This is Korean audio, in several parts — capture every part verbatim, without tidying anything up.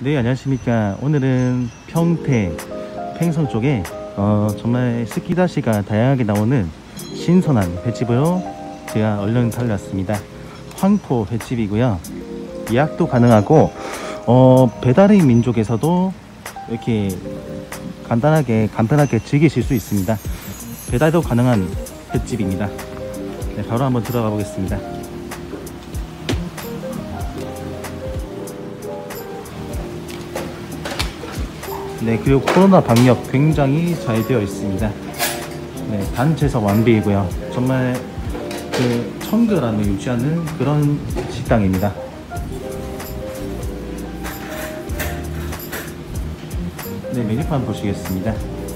네, 안녕하십니까. 오늘은 평택 팽성 쪽에 어, 정말 스키다시가 다양하게 나오는 신선한 횟집으로 제가 얼른 달려왔습니다. 황포 횟집이고요. 예약도 가능하고 어, 배달의 민족에서도 이렇게 간단하게 간편하게 즐기실 수 있습니다. 배달도 가능한 횟집입니다. 네, 바로 한번 들어가 보겠습니다. 네, 그리고 코로나 방역 굉장히 잘 되어 있습니다. 네, 단체석 완비이고요. 정말 그 청결함을 유지하는 그런 식당입니다. 네, 메뉴판 보시겠습니다.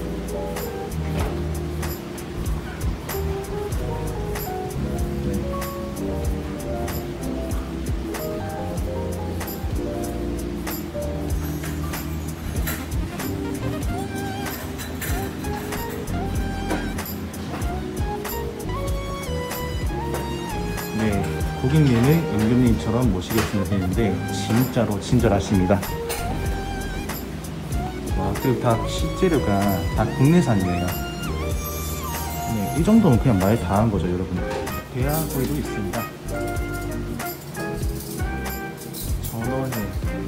네, 고객님을 임금님처럼 모시겠으면 되는데 진짜로 친절하십니다. 와, 그리고 다 식재료가 다 국내산이에요. 네, 이 정도면 그냥 말 다 한 거죠, 여러분. 대하구이도 있습니다. 전어회.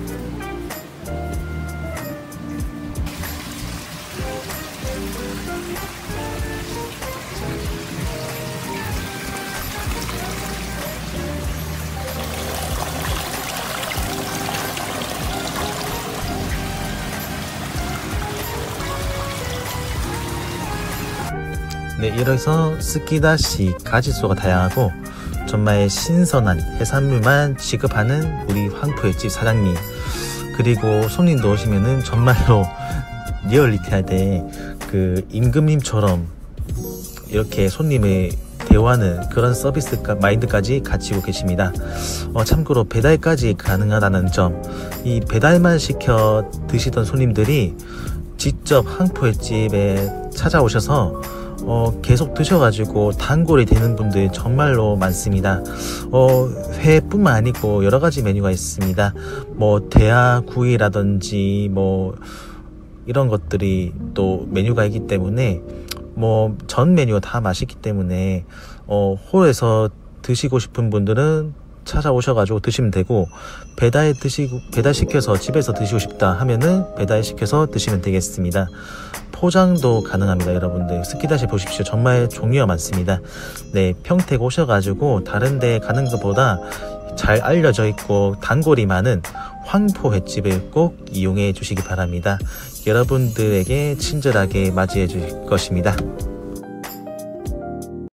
네, 이래서 스키다시 가짓수가 다양하고 정말 신선한 해산물만 취급하는 우리 황포횟집 사장님, 그리고 손님도 오시면은 정말로 리얼리티하게 그 임금님처럼 이렇게 손님을 대우하는 그런 서비스 마인드까지 갖추고 계십니다. 어, 참고로 배달까지 가능하다는 점, 이 배달만 시켜 드시던 손님들이 직접 황포횟집에 찾아오셔서 어, 계속 드셔가지고 단골이 되는 분들 정말로 많습니다. 어, 회뿐만 아니고 여러가지 메뉴가 있습니다. 뭐 대하구이라든지 뭐 이런 것들이 또 메뉴가 있기 때문에 뭐 전 메뉴가 다 맛있기 때문에 어, 홀에서 드시고 싶은 분들은 찾아오셔가지고 드시면 되고, 배달 드시고 배달시켜서 집에서 드시고 싶다 하면은 배달시켜서 드시면 되겠습니다. 포장도 가능합니다. 여러분들 스키다시 보십시오. 정말 종류가 많습니다. 네, 평택 오셔가지고 다른 데 가는 것보다 잘 알려져 있고 단골이 많은 황포 횟집을 꼭 이용해 주시기 바랍니다. 여러분들에게 친절하게 맞이해 줄 것입니다.